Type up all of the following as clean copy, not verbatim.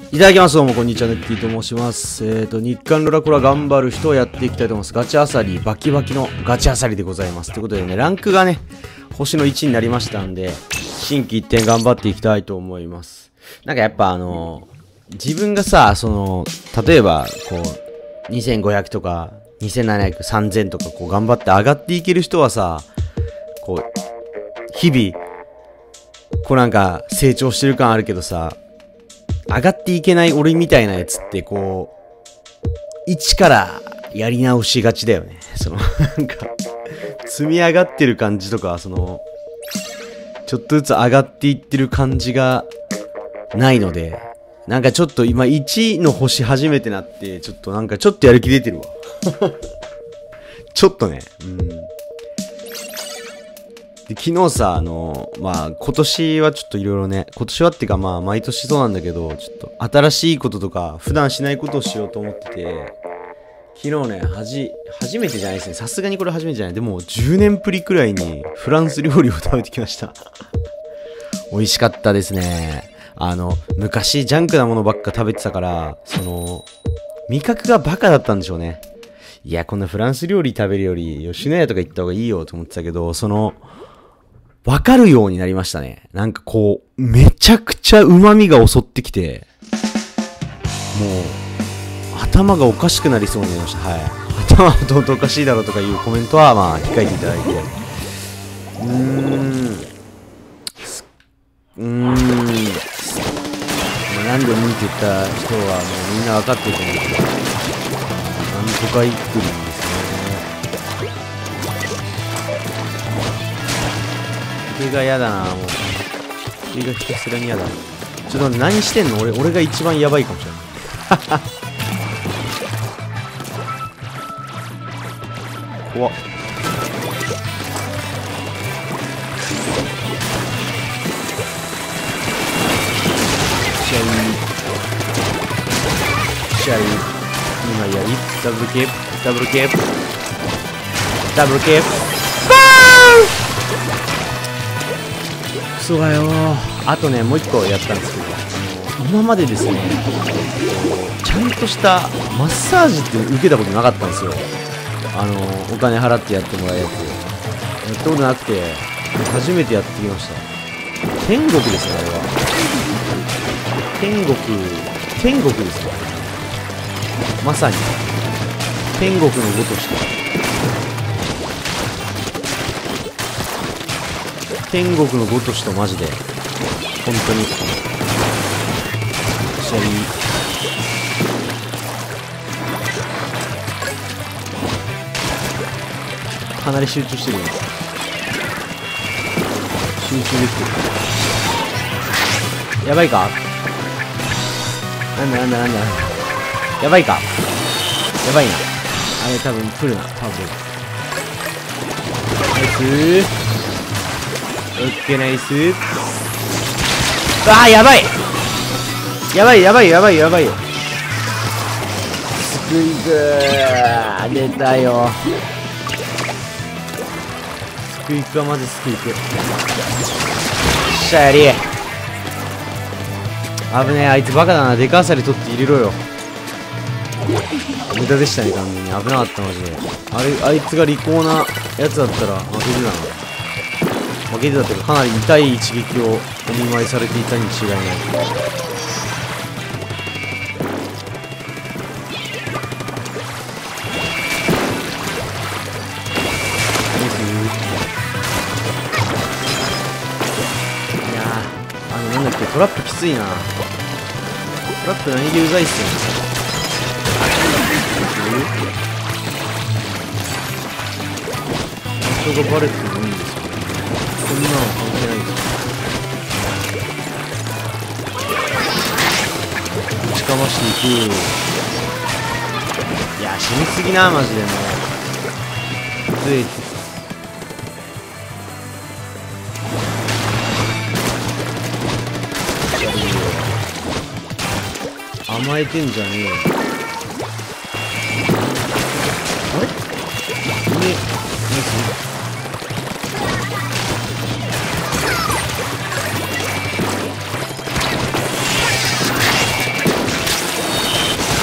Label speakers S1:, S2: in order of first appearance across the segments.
S1: いただきます。どうもこんにちは、ネッキーと申します。日韓ロラコラ頑張る人をやっていきたいと思います。ガチアサリ、バキバキのガチアサリでございます。ということでね、ランクがね、星の1になりましたんで、心機一転頑張っていきたいと思います。なんかやっぱ自分がさ、例えば、こう、2500とか、2700、3000とか、こう頑張って上がっていける人はさ、こう、日々、こうなんか成長してる感あるけどさ、上がっていけない俺みたいなやつってこう、一からやり直しがちだよね。なんか、積み上がってる感じとか、ちょっとずつ上がっていってる感じがないので、なんかちょっと今1の星初めてなって、ちょっとやる気出てるわ。ちょっとね、で昨日さ、今年はちょっといろいろね、今年はっていうか毎年そうなんだけど、ちょっと新しいこととか、普段しないことをしようと思ってて、昨日ね、初めてじゃないですね。さすがにこれ初めてじゃない。でも、10年ぶりくらいにフランス料理を食べてきました。美味しかったですね。昔ジャンクなものばっか食べてたから、味覚がバカだったんでしょうね。いや、こんなフランス料理食べるより、吉野家とか行った方がいいよと思ってたけど、わかるようになりましたね。なんかこう、めちゃくちゃ旨味が襲ってきて、もう、頭がおかしくなりそうになりました。はい。頭はどんどんおかしいだろうとかいうコメントは、控えていただいて。なんで見てた人はもうみんなわかってると思うけど、なんとか言ってるんですね。毛が嫌だな、もう。毛がひたすらに嫌だ。ちょっと待って、何してんの？俺が一番やばいかもしれない。怖っ。試合今やりダブルケープダブルケープダブルケープクソがよー。あとね、もう一個やったんですけど、今までですね、ちゃんとしたマッサージって受けたことなかったんですよ。お金払ってやってもらうやつやったことなくて、初めてやってきました。天国ですね、あれは。天国ですね。まさに天国のごとし天国のごとしとマジで本当に試合かなり集中してるよ。集中できてる。やばいか？なんだやばいか？やばいな。あれ多分来るな。多分ナイスー。オッケーナイスー。やばいよ。スクイズー出たよ。スクイクはまずスクイク。しゃやり危ねえ。あいつバカだな。デカアサリ取って入れろよ。無駄でしたね、完全に。危なかった、マジで。あいつが利口なやつだったら負けてたな。負けてたっていうか、かなり痛い一撃をお見舞いされていたに違いない。いやー、なんだっけ、トラップきついな。トラップ何気うざいっすよね。人がバレてもいいんですよね。そんなの関係ないですよ。ぶちかましていく。いや、死にすぎな、マジでもう。つい甘えてんじゃねえよ。あれ？ナイス。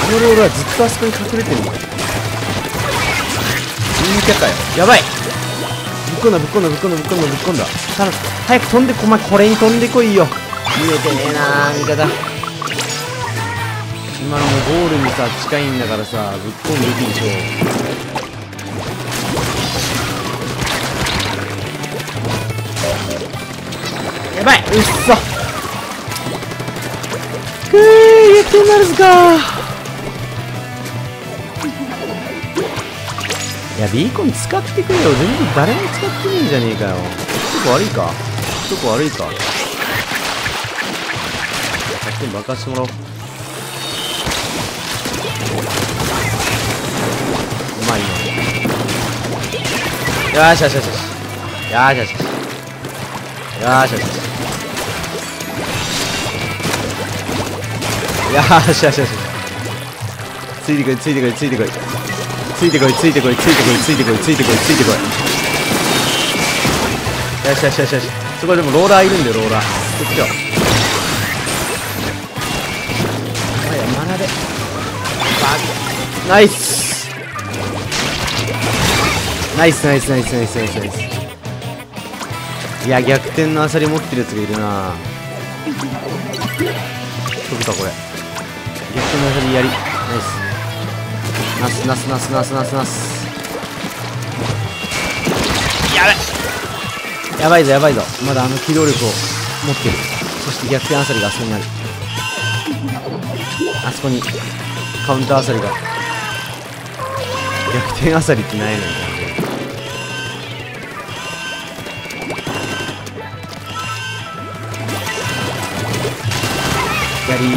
S1: あのロールはずっとあそこに隠れてるんだよ。陰キャかよ。やばい。ぶっこんだ。頼む。早く飛んでこ、これに飛んでこいよ。見えてねえなー、味方。今のもゴールにさ、近いんだからさ、ぶっこんでいくでしょ。やばい、うっそ。逆転なるずか。いや、ビーコン使ってくれよ。全然誰も使ってねえんじゃねえかよ。とこ悪いか。逆転爆発してもらおう。うまいな。よし。ついてこい。よし。そこでもローラーいるんだよ、ローラー。こっちよ。学べ。ナイス。いや、逆転のアサリ持ってるやつがいるな。飛ぶか、これ。逆転のアサリやり。ナイス。ナス。やばいぞ。まだ機動力を持ってる。そして逆転アサリがあそこにある。あそこにカウンターアサリが。逆転アサリってないのよ。やり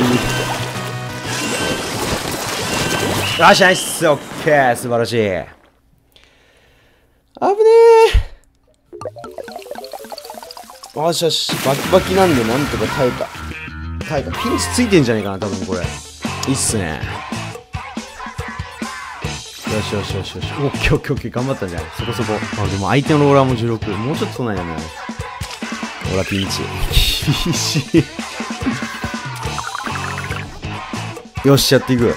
S1: ー。よし、ナイス。オッケー、素晴らしい。危ねえ。よし、バキバキなんでなんとか耐えた。ピンチついてんじゃねえかな、多分これ。いいっすね。よし。オッケー、頑張ったんじゃない。そこ。でも相手のローラーも16。もうちょっと来ないよね。ローラーピンチ。厳しい。よし、やっていく。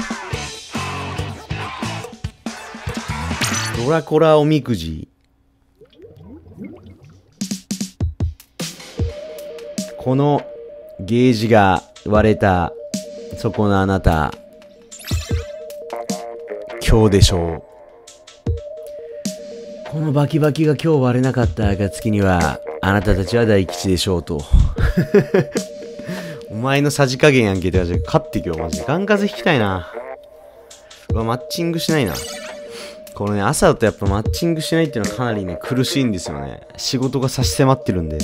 S1: ドラコラおみくじ。このゲージが割れたそこのあなた、今日でしょう。このバキバキが今日割れなかった暁にはあなたたちは大吉でしょうと。お前のさじ加減やんけって感じで勝ってきよ、マジで。ガンガゼ引きたいな。うわ、マッチングしないな。このね、朝だとやっぱマッチングしないっていうのはかなりね、苦しいんですよね。仕事が差し迫ってるんで。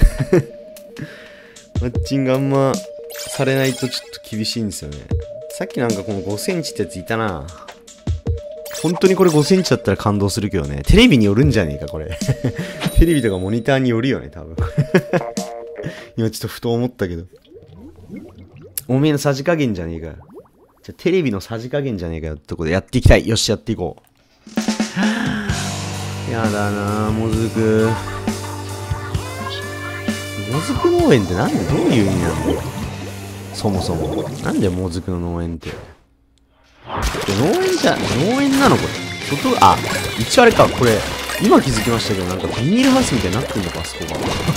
S1: マッチングあんまされないとちょっと厳しいんですよね。さっきなんかこの5センチってやついたな。本当にこれ5センチだったら感動するけどね。テレビによるんじゃねえか、これ。テレビとかモニターによるよね、多分。今ちょっとふと思ったけど。おめえのさじ加減じゃねえかよ。じゃテレビのさじ加減じゃねえかよってとこでやっていきたい。よし、やっていこう。やだなぁ、もずく。もずく農園ってなんでどういう意味なの？そもそも。なんでもずくの農園って。農園なのこれ。あ、一応あれか、これ。今気づきましたけど、なんかビニールハウスみたいになってんのか、あそこ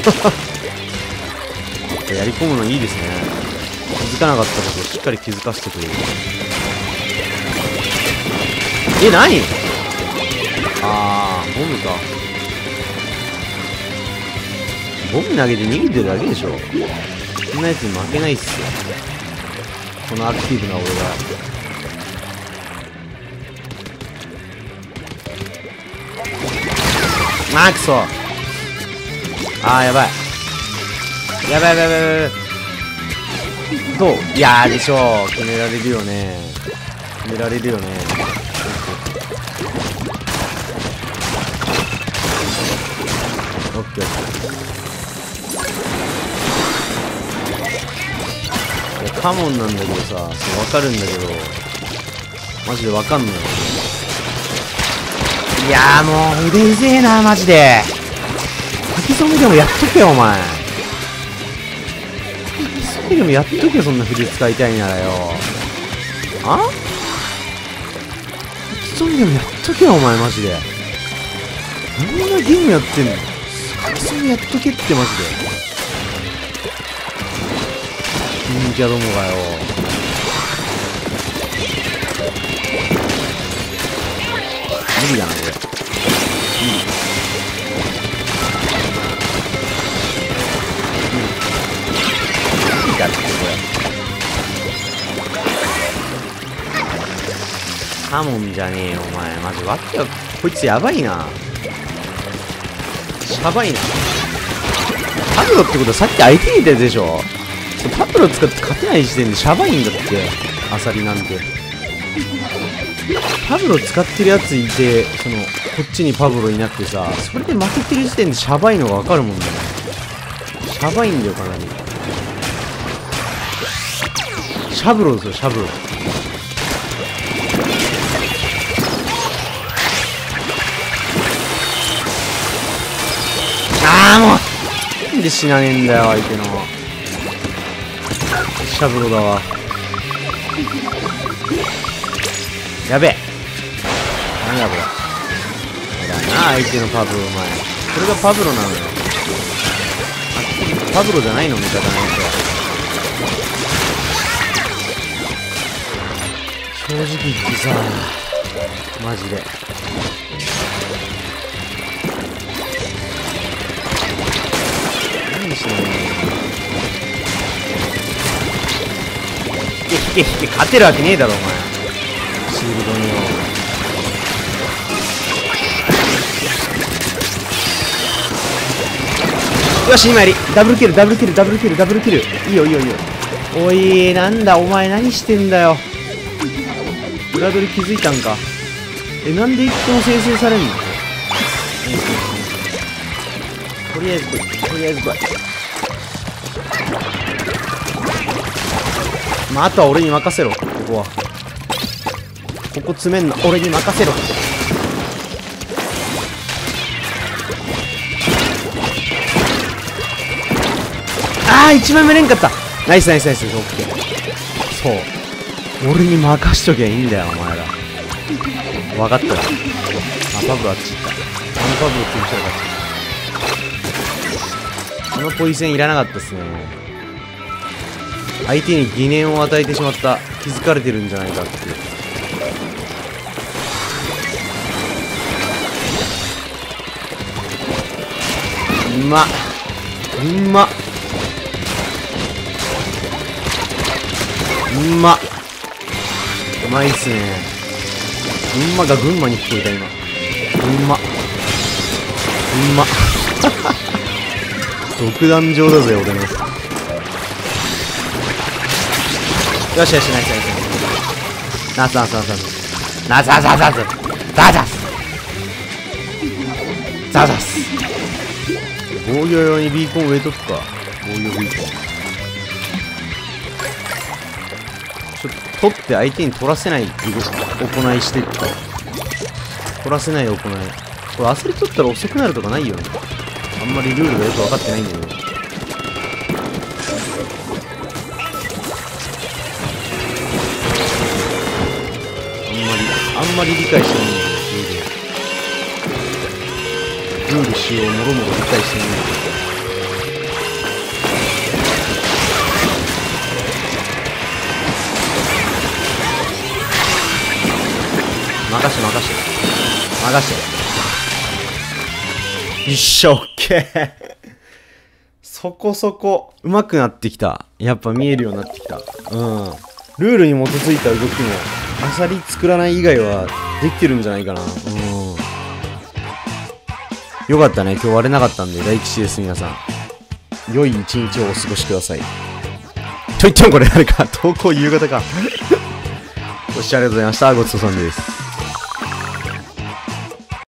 S1: が。やり込むのいいですね。気づかなかったことをしっかり気づかせてくれる。何？ボムか。ボム投げて逃げてるだけでしょ。そんなやつに負けないっすよ。このアクティブな俺が。クソ。やばい。やばい。どう？いやーでしょう。決められるよね。オッケー。いや、カモンなんだけどさ、そう、わかるんだけど、マジでわかんない。いやーもう、腕うぜえな、マジで。書き初めでもやっとけよ、お前。書き初めでもやっとけよ、そんな筆使いたいならよ。 あそんでもやっとけよ、お前マジで。何がゲームやってんの。それやっとけってマジで。忍者どもがよ。無理だな、これ。無理だって、これ。サモンじゃねえよ、お前。マジわけよ。こいつやばいな。シャバいな。パブロってことはさっき相手にいたやつでしょ。パブロ使って勝てない時点でシャバいんだって。アサリなんて。パブロ使ってるやついて、こっちにパブロいなくてさ、それで負けてる時点でシャバいのがわかるもんね。シャバいんだよ、かなり。シャブロですよ、シャブロ。ああ、もうなんで死なねえんだよ、相手の。シャブロだわ。やべえ。なんだこれ。だな、相手のパブロ、お前。これがパブロなのよ。パブロじゃないの、味方のやつは。正直言ってさ、マジで。何しないの。引け、勝てるわけねえだろ、お前。シールドによ。よし、今やり。ダブルキル。いいよ。おい、なんだ、お前何してんだよ。裏取り気づいたんか。なんで一個も生成されんの。とりあえず来い。まあ、あとは俺に任せろ。ここは。ここ詰めんの俺に任せろ。ああ、一枚目れんかった。ナイスオッケー。そう、俺に任しときゃいいんだよ、お前ら。分かったわ。あ、パブロあっち行った。あのパブロ潰したら勝ち。このポイセンいらなかったっすね。相手に疑念を与えてしまった。気づかれてるんじゃないかっていう。うまっ。うまいっすね。群馬が群馬に聞こえた今。独壇場だぜ俺の。よし、ナイス。ナス。防御用にビーコン植えとくか。防御ビーコン。ちょっと取って相手に取らせない行いしていくか。取らせない行い。これアスリ取ったら遅くなるとかないよね。あんまりルールがよく分かってないんだけど。あんまり理解してないんだけど、ルール仕様もろもろ理解してないんだけど。任して。一生オッケー。そこそこ上手くなってきた。やっぱ見えるようになってきた。ルールに基づいた動きもアサリ作らない以外はできてるんじゃないかな。よかったね。今日割れなかったんで大吉です。皆さん良い一日をお過ごしください。と言ってもこれあれか、投稿夕方か。ご視聴ありがとうございました。ごちそうさんです。